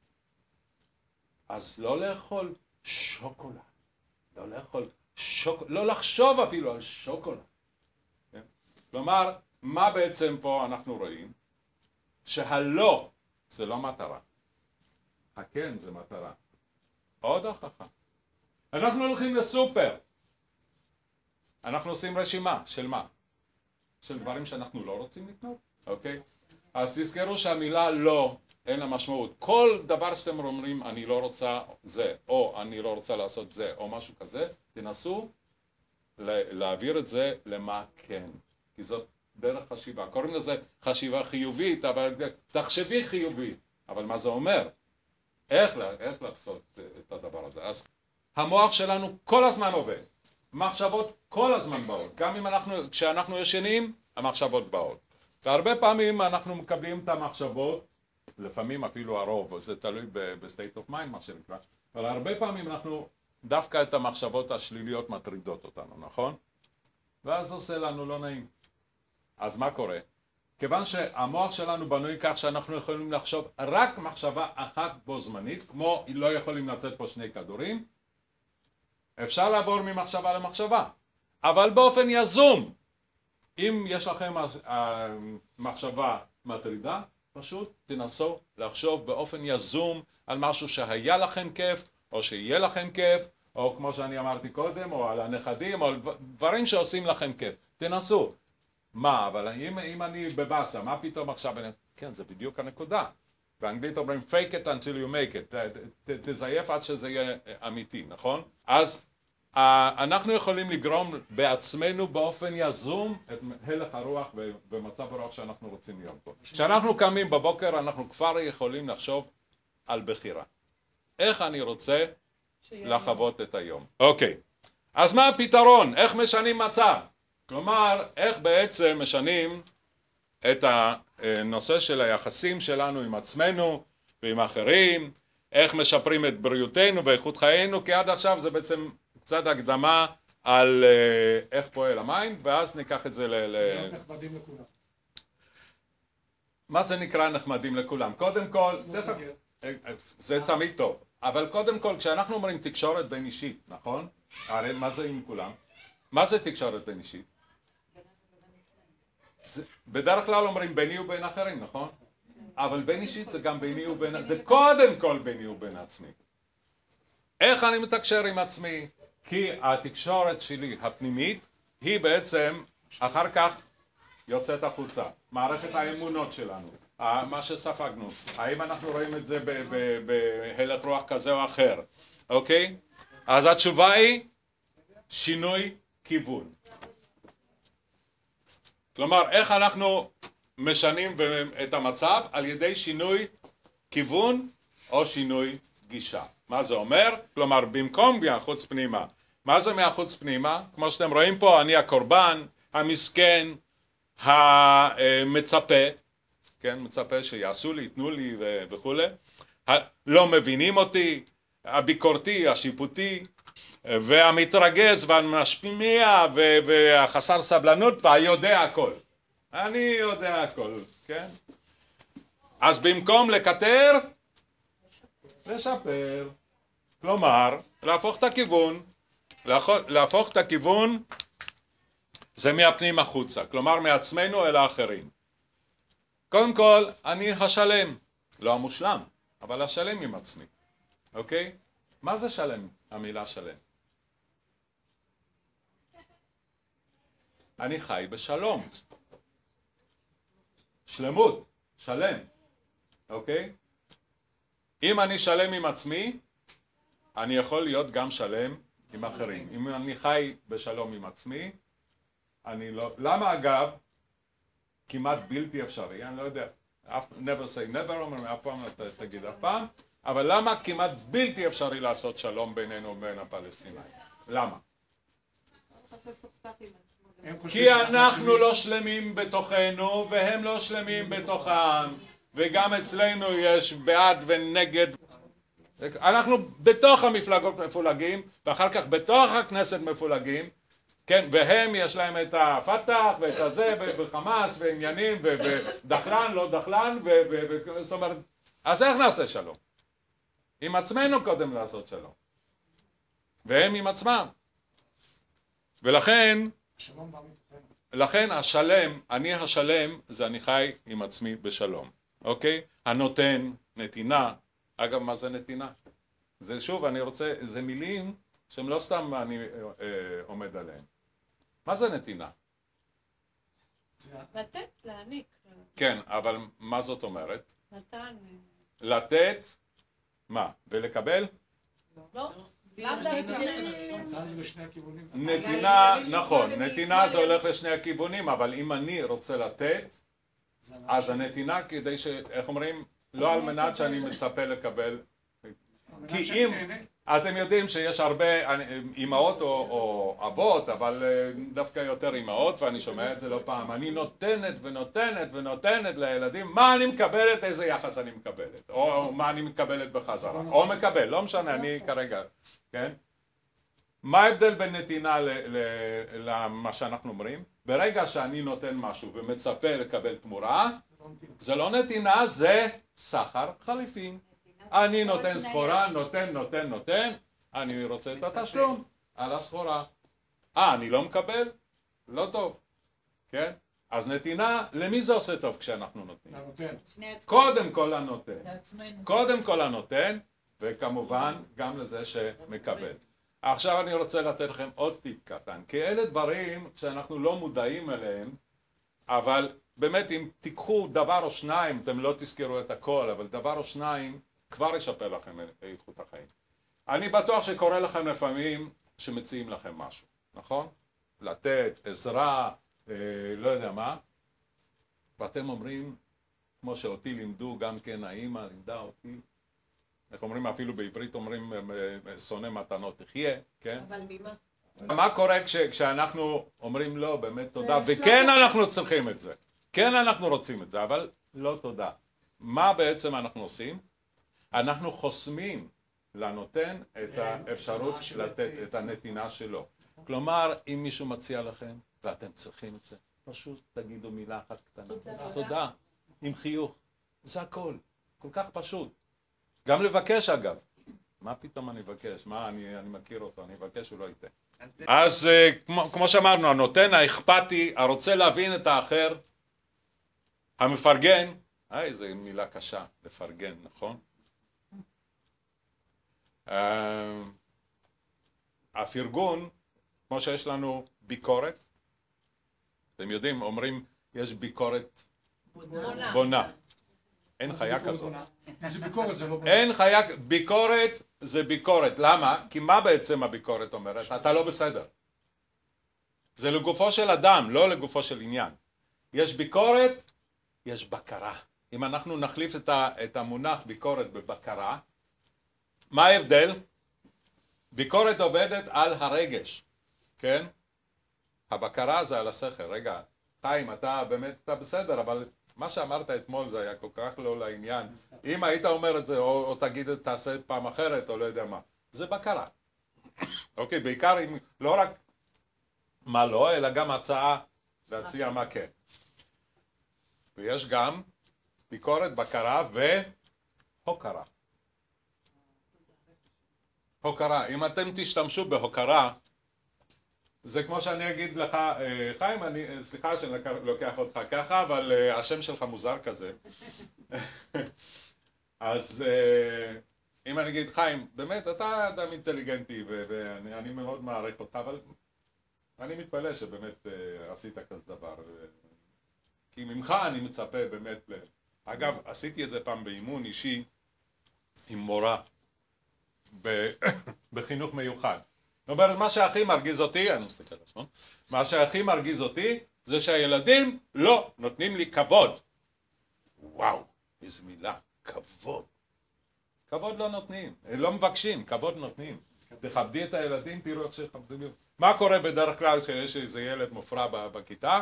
S1: אז לא לאכול שוקולד. לא לאכול שוקולד. לא לחשוב אפילו על שוקולד. כן? כלומר, מה בעצם פה אנחנו רואים? שהלא זה לא מטרה. הכן זה מטרה. עוד הוכחה. אנחנו הולכים לסופר. אנחנו עושים רשימה. של מה? של דברים שאנחנו לא רוצים לקנות. אוקיי? אז תזכרו שהמילה לא אין לה משמעות. כל דבר שאתם אומרים אני לא רוצה זה, או אני לא רוצה לעשות זה, או משהו כזה, תנסו להעביר את זה למה כן. כי זאת דרך חשיבה. קוראים לזה חשיבה חיובית, אבל תחשבי חיובי. אבל מה זה אומר? איך, איך לעשות את הדבר הזה? אז המוח שלנו כל הזמן עובד. מחשבות כל הזמן באות. גם אם אנחנו, כשאנחנו ישנים, המחשבות באות. והרבה פעמים אנחנו מקבלים את המחשבות, לפעמים אפילו הרוב, זה תלוי ב-state of mind מה שנקרא, אבל הרבה פעמים אנחנו דווקא את המחשבות השליליות מטרידות אותנו, נכון? ואז זה עושה לנו לא נעים. אז מה קורה? כיוון שהמוח שלנו בנוי כך שאנחנו יכולים לחשוב רק מחשבה אחת בו זמנית, כמו לא יכולים לצאת פה שני כדורים, אפשר לעבור ממחשבה למחשבה, אבל באופן יזום. אם יש לכם מחשבה מטרידה, פשוט תנסו לחשוב באופן יזום על משהו שהיה לכם כיף, או שיהיה לכם כיף, או כמו שאני אמרתי קודם, או על הנכדים, או על דברים שעושים לכם כיף. תנסו. מה, אבל אם, אם אני בבאסה, מה פתאום עכשיו? כן, זה בדיוק הנקודה. באנגלית אומרים fake it until you make it. ת, ת, תזייף עד שזה יהיה אמיתי, נכון? אז uh, אנחנו יכולים לגרום בעצמנו באופן יזום את הלך הרוח במצב הרוח שאנחנו רוצים להיות פה. כשאנחנו קמים בבוקר אנחנו כבר יכולים לחשוב על בחירה. איך אני רוצה לחוות את היום. אוקיי, אז מה הפתרון? איך משנים מצב? כלומר, איך בעצם משנים את הנושא של היחסים שלנו עם עצמנו ועם אחרים, איך משפרים את בריאותנו ואיכות חיינו, כי עד עכשיו זה בעצם קצת הקדמה על איך פועל המיינד, ואז ניקח את זה ל...
S3: להיות נחמדים לכולם.
S1: מה זה נקרא נחמדים לכולם? קודם כל, זה תמיד טוב, אבל קודם כל כשאנחנו אומרים תקשורת בין אישית, נכון? הרי מה זה עם כולם? מה זה תקשורת בין אישית? בדרך כלל אומרים ביני ובין אחרים, נכון? אבל בין אישית זה גם ביני ובין... זה קודם כל ביני ובין עצמי. איך אני מתקשר עם עצמי? כי התקשורת שלי הפנימית היא בעצם אחר כך יוצאת החוצה. מערכת האמונות שלנו, מה שספגנו. האם אנחנו רואים את זה בהלך רוח כזה או אחר? אוקיי? אז התשובה היא שינוי כיוון. כלומר, איך אנחנו משנים את המצב? על ידי שינוי כיוון או שינוי גישה. מה זה אומר? כלומר, במקום מהחוץ פנימה. מה זה מהחוץ פנימה? כמו שאתם רואים פה, אני הקורבן, המסכן, המצפה, כן, מצפה שיעשו לי, יתנו לי וכו'. לא מבינים אותי, הביקורתי, השיפוטי, והמתרגז והמשפיע והחסר סבלנות והיודע הכל. אני יודע הכל, כן? אז במקום לקטר, לשפר. כלומר, להפוך את הכיוון, להפוך את הכיוון זה מהפנים החוצה, כלומר מעצמנו אל האחרים. קודם כל, אני השלם, לא המושלם, אבל השלם עם עצמי, אוקיי? מה זה שלם, המילה שלם? אני חי בשלום. שלמות, שלם, אוקיי? אם אני שלם עם עצמי, אני יכול להיות גם שלם עם אחרים. אם אני חי בשלום עם עצמי, אני לא... למה אגב? כמעט בלתי אפשרי, אני לא יודע. never say never, אומרים, אף פעם לא תגיד אף פעם, אבל למה כמעט בלתי אפשרי לעשות שלום בינינו ובין הפלסטינאים? למה?
S3: הם חושבים
S1: כי
S3: שאנחנו
S1: אנחנו
S3: אשמים.
S1: לא שלמים בתוכנו והם לא שלמים בתוכם, וגם אצלנו יש בעד ונגד. אנחנו בתוך המפלגות מפולגים, ואחר כך בתוך הכנסת מפולגים, כן, והם יש להם את הפתח ואת הזה וחמאס ועניינים ודחלן לא דחלן, זאת אומרת, אז איך נעשה שלום? עם עצמנו קודם לעשות שלום, והם עם עצמם. ולכן
S3: השלום בא מתוכנו.
S1: לכן השלם, אני השלם, זה אני חי עם עצמי בשלום, אוקיי? הנותן, נתינה. אגב, מה זה נתינה? זה שוב, אני רוצה, זה מילים שהם לא סתם אני אה, עומד עליהם. מה זה נתינה?
S3: זה
S2: לתת, להעניק.
S1: כן, אבל מה זאת אומרת?
S2: נתן.
S1: לתת, מה? ולקבל?
S2: לא.
S5: לאו דווקא.
S3: נתן זה לשני הכיוונים.
S1: נתינה,
S5: אבל
S1: נכון,
S5: בישראל-
S1: נתינה זה הולך לשני הכיוונים, אבל אם אני רוצה לתת,
S3: זה
S1: אז
S3: אנחנו-
S1: הנתינה כדי ש... איך אומרים? לא על מנת שאני מצפה לקבל.
S3: על מנת
S1: כי
S3: שאני
S1: אם,
S3: נהנה.
S1: אתם יודעים שיש הרבה אימהות או, או אבות, אבל אה, דווקא יותר אימהות, ואני שומע את זה לא פעם, אני נותנת ונותנת ונותנת לילדים, מה אני מקבלת, איזה יחס אני מקבלת, או מה אני מקבלת בחזרה, או מקבל, לא משנה, אני כרגע, כן? מה ההבדל בין נתינה ל- ל- למה שאנחנו אומרים? ברגע שאני נותן משהו ומצפה לקבל תמורה,
S3: זה לא נתינה.
S1: זה לא נתינה, זה סחר חליפין. אני נותן סחורה, נותן, נותן, נותן, אני רוצה את התשלום על הסחורה. אה, אני לא מקבל? לא טוב, כן? אז נתינה, למי זה עושה טוב כשאנחנו נותנים?
S3: לנותן.
S1: קודם כל הנותן.
S5: לעצמנו.
S1: קודם כל הנותן, וכמובן גם לזה שמקבל. עכשיו אני רוצה לתת לכם עוד טיפ קטן, כי אלה דברים שאנחנו לא מודעים אליהם, אבל באמת אם תיקחו דבר או שניים, אתם לא תזכרו את הכל, אבל דבר או שניים כבר ישפר לכם את איכות החיים. אני בטוח שקורה לכם לפעמים שמציעים לכם משהו, נכון? לתת, עזרה, אה, לא יודע מה, ואתם אומרים, כמו שאותי לימדו, גם כן האמא לימדה אותי, איך אומרים, אפילו בעברית אומרים, אה, אה, שונא מתנות תחיה, כן?
S5: אבל ממה?
S1: מה קורה כש, כשאנחנו אומרים לא, באמת תודה,
S5: שלב
S1: וכן
S5: הבא.
S1: אנחנו צריכים את זה, כן אנחנו רוצים את זה, אבל לא תודה. מה בעצם אנחנו עושים? אנחנו חוסמים לנותן את האפשרות
S3: של
S1: לתת
S3: להציע.
S1: את הנתינה שלו. כלומר, אם מישהו מציע לכם ואתם צריכים את זה, פשוט תגידו מילה אחת קטנה.
S5: תודה.
S1: תודה, עם חיוך. זה הכל, כל כך פשוט. גם לבקש אגב. מה פתאום אני אבקש? מה, אני, אני מכיר אותו, אני אבקש, הוא לא ייתן.
S4: אז זה-
S1: אז אה, כמו, כמו שאמרנו, הנותן, האכפתי, הרוצה להבין את האחר, המפרגן, אה, איזו מילה קשה, לפרגן, נכון? אה, הפרגון, כמו שיש לנו ביקורת, אתם יודעים, אומרים, יש ביקורת
S5: בונה.
S1: בונה. אין
S3: מה זה
S1: חיה
S3: ביקורת
S1: כזאת.
S3: בונה? מה זה ביקורת? זה לא בונה.
S1: אין חיה, ביקורת זה ביקורת. למה? כי מה בעצם הביקורת אומרת? אתה לא בסדר. זה לגופו של אדם, לא לגופו של עניין. יש ביקורת, יש בקרה. אם אנחנו נחליף את, ה, את המונח ביקורת בבקרה, מה ההבדל? ביקורת עובדת על הרגש, כן? הבקרה זה על השכל. רגע, חיים, אתה באמת אתה בסדר, אבל מה שאמרת אתמול זה היה כל כך לא לעניין. אם היית אומר את זה, או, או תגיד, תעשה פעם אחרת, או לא יודע מה. זה בקרה. אוקיי, בעיקר אם, לא רק מה לא, אלא גם הצעה להציע מה כן. ויש גם ביקורת, בקרה והוקרה. הוקרה. אם אתם תשתמשו בהוקרה, זה כמו שאני אגיד לך, אה, חיים, אני, אה, סליחה שאני לוקח- לוקח אותך ככה, אבל אה, השם שלך מוזר כזה. אז אה, אם אני אגיד, חיים, באמת, אתה אדם אינטליגנטי, ואני אני מאוד מעריך אותך, אבל אני מתפלא שבאמת אה, עשית כזה דבר. כי ממך אני מצפה באמת, ל... אגב, עשיתי את זה פעם באימון אישי עם מורה ב... בחינוך מיוחד. זאת אומרת, מה שהכי מרגיז אותי, אני מסתכל על השמון, מה שהכי מרגיז אותי זה שהילדים לא נותנים לי כבוד. וואו, איזו מילה, כבוד. כבוד לא נותנים, לא מבקשים, כבוד נותנים. תכבדי את הילדים, תראו איך שכבדים. מה קורה בדרך כלל כשיש איזה ילד מופרע בכיתה?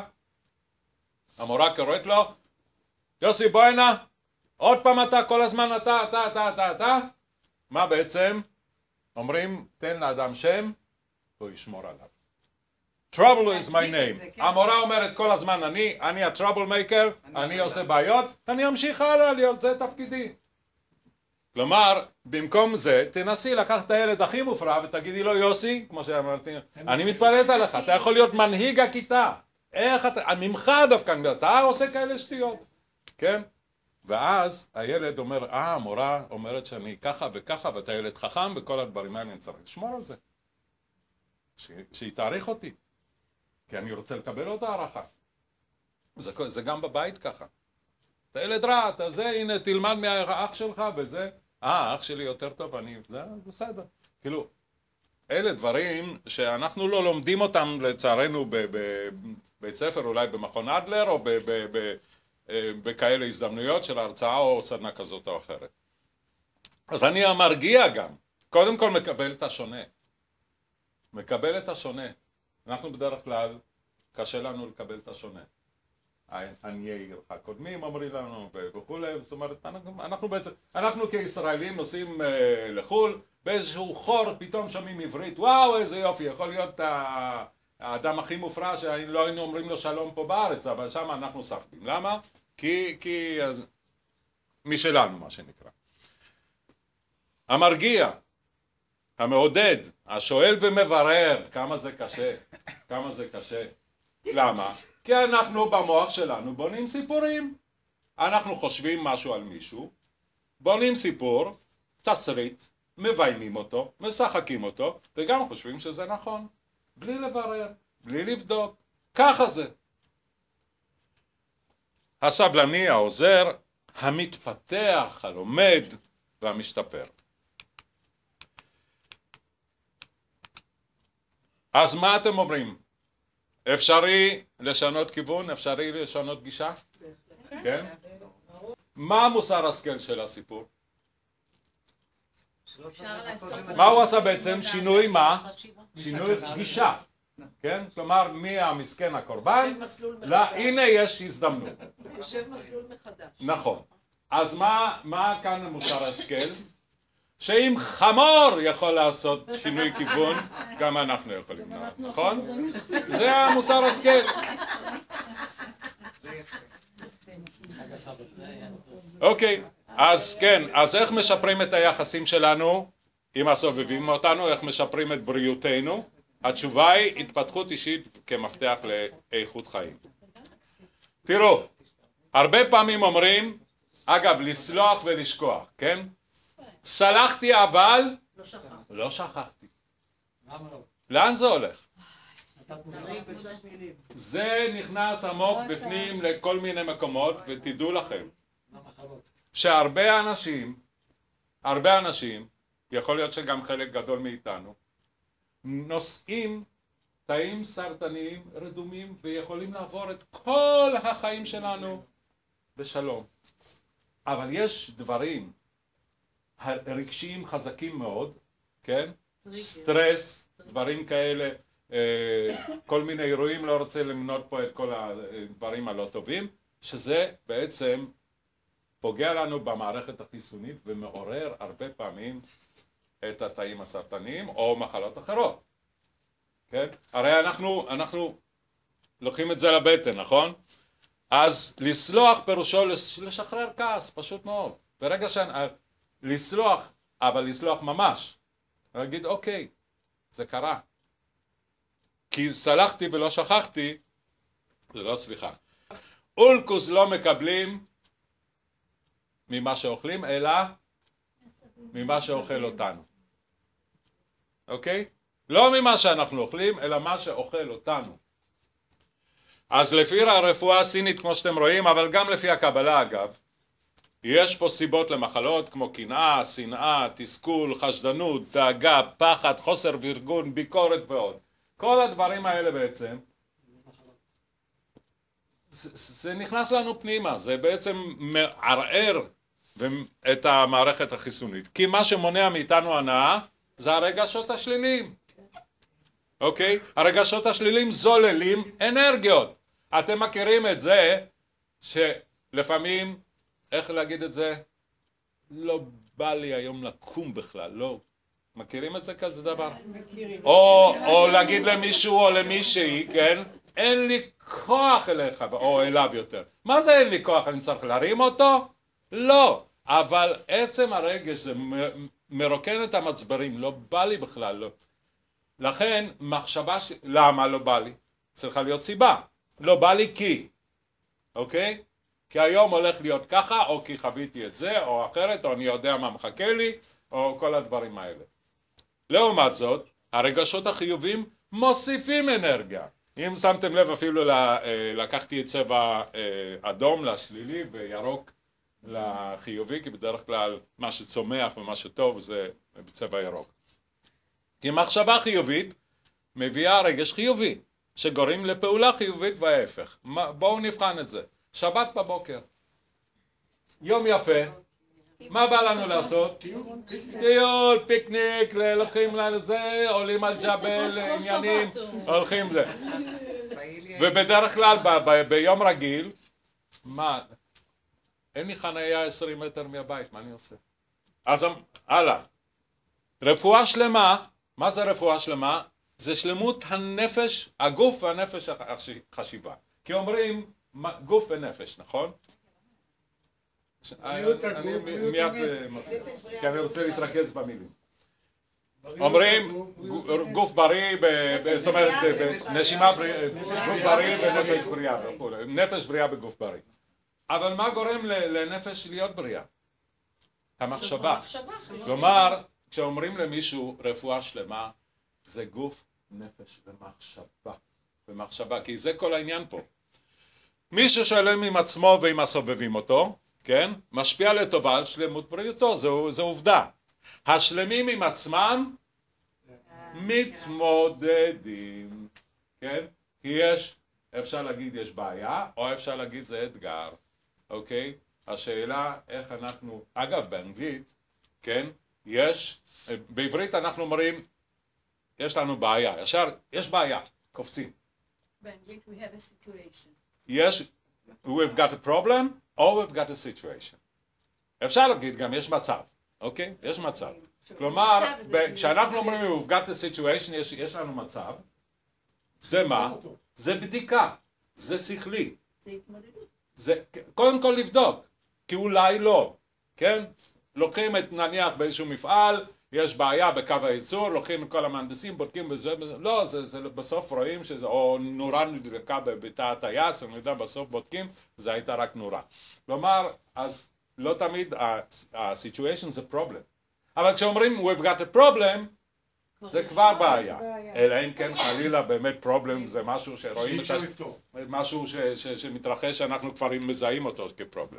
S1: המורה קוראת לו, יוסי בוא הנה, עוד פעם אתה, כל הזמן אתה, אתה, אתה, אתה, אתה. מה בעצם? אומרים, תן לאדם שם, הוא ישמור עליו. Trouble is my name. המורה אומרת כל הזמן, אני, אני ה-trouble maker, אני עושה בעיות, אני אמשיך הלאה להיות, זה תפקידי. כלומר, במקום זה, תנסי לקחת את הילד הכי מופרע ותגידי לו, יוסי, כמו שאמרתי, אני מתפלאת עליך, אתה יכול להיות מנהיג הכיתה. איך אתה, ממך דווקא, אתה עושה כאלה שטויות, כן? ואז הילד אומר, אה, המורה אומרת שאני ככה וככה, ואתה ילד חכם, וכל הדברים האלה אני צריך לשמור על זה. ש... שהיא תעריך אותי, כי אני רוצה לקבל עוד הערכה. זה, זה גם בבית ככה. אתה ילד רע, אתה זה, הנה, תלמד מהאח שלך, וזה, אה, אח שלי יותר טוב, אני, זה בסדר. כאילו, אלה דברים שאנחנו לא לומדים אותם לצערנו בבית ספר, אולי במכון אדלר, או ב... ב, ב בכאלה הזדמנויות של הרצאה או סדנה כזאת או אחרת. אז אני המרגיע גם, קודם כל מקבל את השונה. מקבל את השונה. אנחנו בדרך כלל, קשה לנו לקבל את השונה. עניי עירך קודמים אומרים לנו וכו', זאת אומרת, אנחנו, אנחנו בעצם, אנחנו כישראלים נוסעים uh, לחו"ל, באיזשהו חור פתאום שומעים עברית, וואו איזה יופי, יכול להיות ה... האדם הכי מופרע שלא היינו אומרים לו שלום פה בארץ, אבל שם אנחנו שחקים. למה? כי, כי אז, משלנו מה שנקרא. המרגיע, המעודד, השואל ומברר, כמה זה קשה, כמה זה קשה. למה? כי אנחנו במוח שלנו בונים סיפורים. אנחנו חושבים משהו על מישהו, בונים סיפור, תסריט, מביימים אותו, משחקים אותו, וגם חושבים שזה נכון. בלי לברר, בלי לבדוק, ככה זה. הסבלני, העוזר, המתפתח, הלומד והמשתפר. אז מה אתם אומרים? אפשרי לשנות כיוון? אפשרי לשנות גישה? כן? מה המוסר השכל של הסיפור? מה הוא עשה בעצם? שינוי מה? שינוי גישה, כן? כלומר, מי המסכן הקורבן? לא, הנה יש הזדמנות.
S5: יושב מסלול מחדש.
S1: נכון. אז מה, מה כאן מוסר השכל? שאם חמור יכול לעשות שינוי כיוון, גם אנחנו יכולים, נכון? זה המוסר השכל. אוקיי, אז כן, אז איך משפרים את היחסים שלנו עם הסובבים אותנו, איך משפרים את בריאותנו? התשובה היא התפתחות אישית כמפתח לאיכות חיים. תראו, הרבה פעמים אומרים, אגב, לסלוח ולשכוח, כן? סלחתי אבל לא שכחתי.
S3: למה לא?
S1: לאן זה הולך?
S3: נתת מודע.
S1: זה נכנס עמוק בפנים לכל מיני מקומות, ותדעו לכם
S3: מהמחלות.
S1: שהרבה אנשים, הרבה אנשים, יכול להיות שגם חלק גדול מאיתנו, נושאים תאים סרטניים רדומים ויכולים לעבור את כל החיים שלנו בשלום. אבל יש דברים רגשיים חזקים מאוד, כן? סטרס, דברים כאלה, כל מיני אירועים, לא רוצה למנות פה את כל הדברים הלא טובים, שזה בעצם פוגע לנו במערכת החיסונית ומעורר הרבה פעמים את התאים הסרטניים או מחלות אחרות. כן? הרי אנחנו, אנחנו לוקחים את זה לבטן, נכון? אז לסלוח פירושו לשחרר כעס, פשוט מאוד. ברגע שאני, לסלוח, אבל לסלוח ממש. להגיד, אוקיי, זה קרה. כי סלחתי ולא שכחתי, זה לא סליחה. אולקוס לא מקבלים ממה שאוכלים, אלא ממה שאוכל אותנו. אוקיי? לא ממה שאנחנו אוכלים, אלא מה שאוכל אותנו. אז לפי הרפואה הסינית, כמו שאתם רואים, אבל גם לפי הקבלה אגב, יש פה סיבות למחלות כמו קנאה, שנאה, תסכול, חשדנות, דאגה, פחד, חוסר וארגון, ביקורת ועוד. כל הדברים האלה בעצם, זה, זה נכנס לנו פנימה, זה בעצם מערער את המערכת החיסונית. כי מה שמונע מאיתנו הנאה זה הרגשות השליליים. אוקיי? הרגשות השליליים זוללים אנרגיות. אתם מכירים את זה שלפעמים, איך להגיד את זה? לא בא לי היום לקום בכלל, לא. מכירים את זה כזה דבר?
S5: מכירים.
S1: או, או להגיד למישהו או למישהי, כן? אין לי כוח אליך, או אליו יותר. מה זה אין לי כוח? אני צריך להרים אותו? לא. אבל עצם הרגש זה מרוקן את המצברים, לא בא לי בכלל, לא. לכן מחשבה, ש... למה לא בא לי? צריכה להיות סיבה. לא בא לי כי, אוקיי? כי היום הולך להיות ככה, או כי חוויתי את זה, או אחרת, או אני יודע מה מחכה לי, או כל הדברים האלה. לעומת זאת, הרגשות החיובים מוסיפים אנרגיה. אם שמתם לב אפילו לקחתי את צבע אדום לשלילי וירוק לחיובי, כי בדרך כלל מה שצומח ומה שטוב זה בצבע ירוק. כי מחשבה חיובית מביאה רגש חיובי, שגורם לפעולה חיובית וההפך. בואו נבחן את זה. שבת בבוקר, יום יפה, מה בא לנו לעשות? טיול, פיקניק, לוקחים לזה, עולים על ג'בל, עניינים, הולכים זה. ובדרך כלל ביום רגיל, מה, אין לי חניה עשרים מטר מהבית, מה אני עושה? אז הלאה. רפואה שלמה, מה זה רפואה שלמה? זה שלמות הנפש, הגוף והנפש החשיבה. כי אומרים גוף ונפש, נכון? אני מיד, כי אני רוצה להתרכז במילים. אומרים גוף בריא, זאת אומרת נשימה בריאה, גוף בריא ונפש בריאה, נפש בריאה בגוף בריא. אבל מה גורם לנפש להיות בריאה? המחשבה. כלומר, כשאומרים למישהו רפואה שלמה, זה גוף, נפש ומחשבה. ומחשבה, כי זה כל העניין פה. מי ששלם עם עצמו ועם הסובבים אותו, כן, משפיע לטובה על שלמות בריאותו, זו, זו עובדה. השלמים עם עצמם מתמודדים, כן? כי יש, אפשר להגיד יש בעיה, או אפשר להגיד זה אתגר, אוקיי? השאלה איך אנחנו, אגב באנגלית, כן, יש, בעברית אנחנו אומרים, יש לנו בעיה, ישר, יש בעיה, קופצים.
S2: באנגלית we have a situation.
S1: יש, we've got a problem, or we've got a situation. אפשר להגיד גם יש מצב, אוקיי? יש מצב. כלומר, כשאנחנו אומרים we've got a situation, יש, יש לנו מצב, זה מה? זה בדיקה, זה שכלי.
S2: זה התמודדות.
S1: זה, קודם כל לבדוק, כי אולי לא, כן? לוקחים את נניח באיזשהו מפעל, יש בעיה בקו הייצור, לוקחים את כל המהנדסים, בודקים בזה, לא, זה, זה בסוף רואים שזה, או נורה נדלקה בתא הטייס, אני יודע, בסוף בודקים, זה הייתה רק נורה. כלומר, אז לא תמיד, ה-situation זה problem. אבל כשאומרים we've got a problem, זה כבר בעיה. אלא אם כן חלילה באמת problem זה משהו שרואים את זה, משהו ש, ש, שמתרחש, שאנחנו כבר מזהים אותו כפרובלם.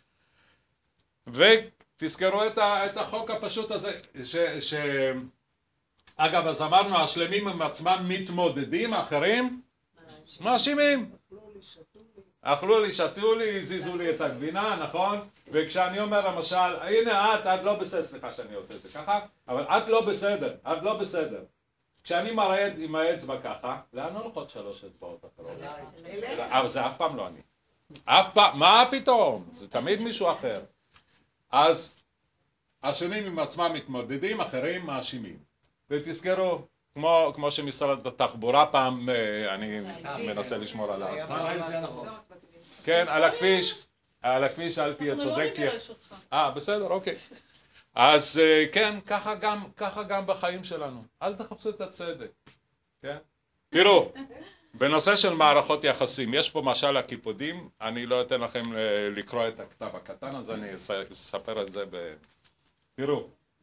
S1: ותזכרו את, ה, את החוק הפשוט הזה, ש, ש... אגב, אז אמרנו, השלמים עם עצמם מתמודדים, אחרים מאשימים. אכלו לי, שתו לי, הזיזו לי את הגבינה, נכון? וכשאני אומר למשל, הנה את, את לא בסדר, סליחה שאני עושה את זה ככה, אבל את לא בסדר, את לא בסדר. כשאני מראה עם האצבע ככה, לאן הולכות שלוש אצבעות אחרות? אבל זה אף פעם לא אני. אף פעם, מה פתאום? זה תמיד מישהו אחר. אז השונים עם עצמם מתמודדים, אחרים מאשימים. ותזכרו, כמו, כמו שמשרד התחבורה פעם, אני מנסה לשמור עליו. כן, על הכביש, על הכביש על פי הצודק.
S2: אנחנו לא נגרש אותך.
S1: אה, בסדר, אוקיי. אז כן, ככה גם, ככה גם בחיים שלנו. אל תחפשו את הצדק, כן? תראו, בנושא של מערכות יחסים, יש פה משל הקיפודים, אני לא אתן לכם לקרוא את הכתב הקטן, אז אני אספר את זה ב... תראו,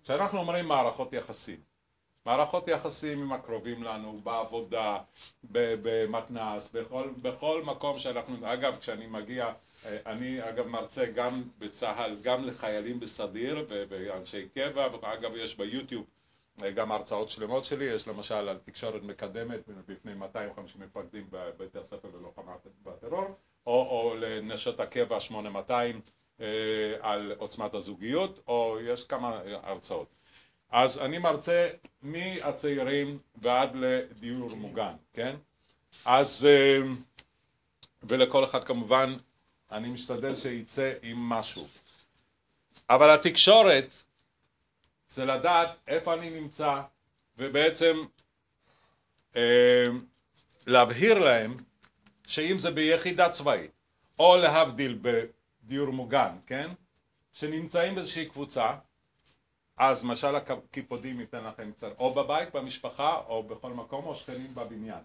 S1: כשאנחנו אומרים מערכות יחסים, מערכות יחסים עם הקרובים לנו, בעבודה, במתנ"ס, בכל, בכל מקום שאנחנו, אגב כשאני מגיע, אני אגב מרצה גם בצה"ל, גם לחיילים בסדיר ואנשי קבע, ואגב יש ביוטיוב גם הרצאות שלמות שלי, יש למשל על תקשורת מקדמת בפני מאתיים וחמישים מפקדים בבית הספר ללוחמה בטרור, או, או לנשות הקבע שמונה מאתיים על עוצמת הזוגיות, או יש כמה הרצאות. אז אני מרצה מהצעירים ועד לדיור מוגן, כן? אז, ולכל אחד כמובן, אני משתדל שיצא עם משהו. אבל התקשורת זה לדעת איפה אני נמצא, ובעצם אה, להבהיר להם שאם זה ביחידה צבאית, או להבדיל בדיור מוגן, כן? שנמצאים באיזושהי קבוצה, אז משל הקיפודים ייתן לכם קצת, או בבית, במשפחה, או בכל מקום, או שכנים בבניין.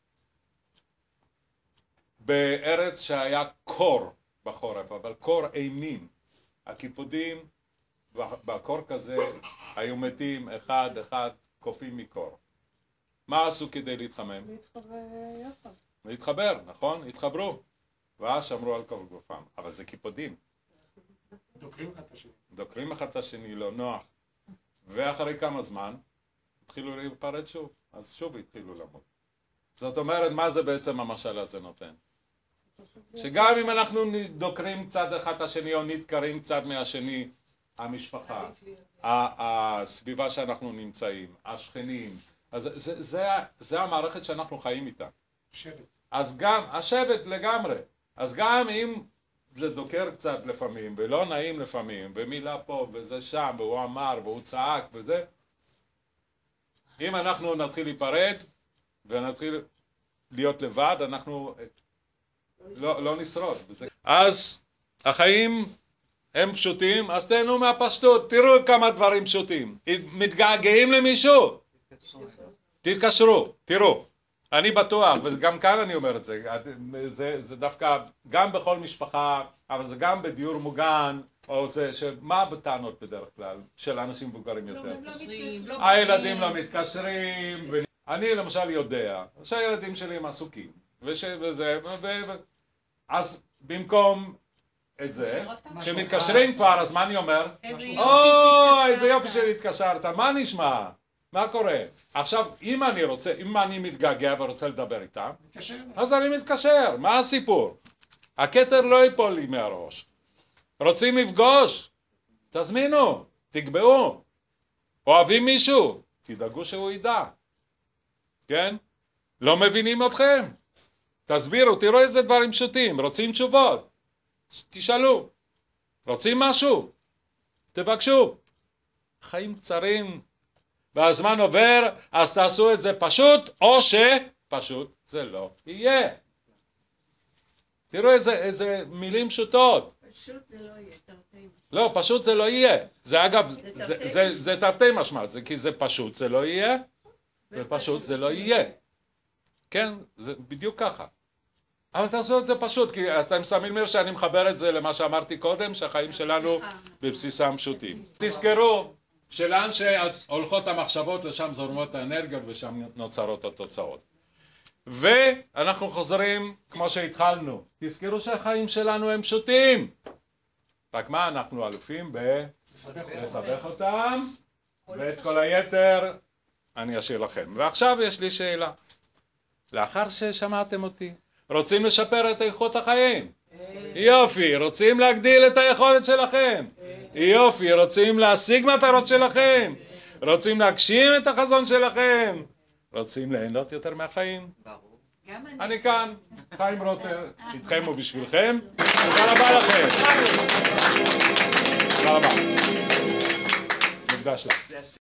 S1: בארץ שהיה קור בחורף, אבל קור אימים, הקיפודים בקור כזה היו מתים אחד אחד קופים מקור. מה עשו כדי להתחמם?
S2: להתחבר יחד.
S1: להתחבר, נכון? התחברו. ואז שמרו על כל גופם. אבל זה קיפודים.
S3: דוקרים אחד את השני.
S1: דוקרים אחד את השני, לא נוח. ואחרי כמה זמן התחילו להיפרד שוב. אז שוב התחילו למות. זאת אומרת, מה זה בעצם המשל הזה נותן? שגם אם אנחנו דוקרים צד אחד את השני או נתקרים צד מהשני, המשפחה, הסביבה שאנחנו נמצאים, השכנים, אז זה, זה, זה המערכת שאנחנו חיים איתה.
S3: שבט.
S1: אז גם, השבט לגמרי, אז גם אם זה דוקר קצת לפעמים, ולא נעים לפעמים, ומילה פה וזה שם, והוא אמר, והוא צעק וזה, אם אנחנו נתחיל להיפרד, ונתחיל להיות לבד, אנחנו לא, לא נשרוד. וזה... אז החיים הם פשוטים, אז תהנו מהפשטות, תראו כמה דברים פשוטים. מתגעגעים למישהו? תתקשרו, תראו. אני בטוח, וגם כאן אני אומר את זה, זה, זה דווקא גם בכל משפחה, אבל זה גם בדיור מוגן, או זה, שמה בטענות בדרך כלל, של אנשים מבוגרים יותר? הילדים לא מתקשרים, אני למשל יודע שהילדים שלי הם עסוקים, וזה, אז במקום את זה, כשמתקשרים כבר, אז מה אני אומר? או, איזה יופי שהתקשרת, מה נשמע? מה קורה? עכשיו, אם אני רוצה, אם אני מתגעגע ורוצה לדבר איתם, אז אני מתקשר, מה הסיפור? הכתר לא ייפול לי מהראש. רוצים לפגוש? תזמינו, תקבעו. אוהבים מישהו? תדאגו שהוא ידע. כן? לא מבינים אתכם? תסבירו, תראו איזה דברים פשוטים, רוצים תשובות? תשאלו. רוצים משהו? תבקשו. חיים קצרים. והזמן עובר, אז תעשו את זה פשוט, או שפשוט זה לא יהיה. תראו איזה, איזה מילים פשוטות.
S2: פשוט זה לא יהיה, תרתי משמע.
S1: לא, פשוט זה לא יהיה. זה אגב, זה, זה, זה תרתי משמע, זה כי זה פשוט זה לא יהיה, ופשוט זה לא יהיה. כן, זה בדיוק ככה. אבל תעשו את זה פשוט, כי אתם שמים לב שאני מחבר את זה למה שאמרתי קודם, שהחיים שלנו בבסיסם פשוטים. תזכרו, שלאן שהולכות המחשבות, לשם זורמות האנרגיות ושם נוצרות התוצאות. ואנחנו חוזרים כמו שהתחלנו. תזכרו שהחיים שלנו הם פשוטים. רק מה, אנחנו אלופים בלסבך אותם, ואת כל היתר אני אשאיר לכם. ועכשיו יש לי שאלה. לאחר ששמעתם אותי, רוצים לשפר את איכות החיים? יופי, רוצים להגדיל את היכולת שלכם? יופי, רוצים להשיג מטרות שלכם? רוצים להגשים את החזון שלכם? רוצים ליהנות יותר מהחיים?
S4: ברור.
S1: אני כאן, חיים רוטר, איתכם ובשבילכם. תודה רבה לכם. תודה רבה. נפגש לך.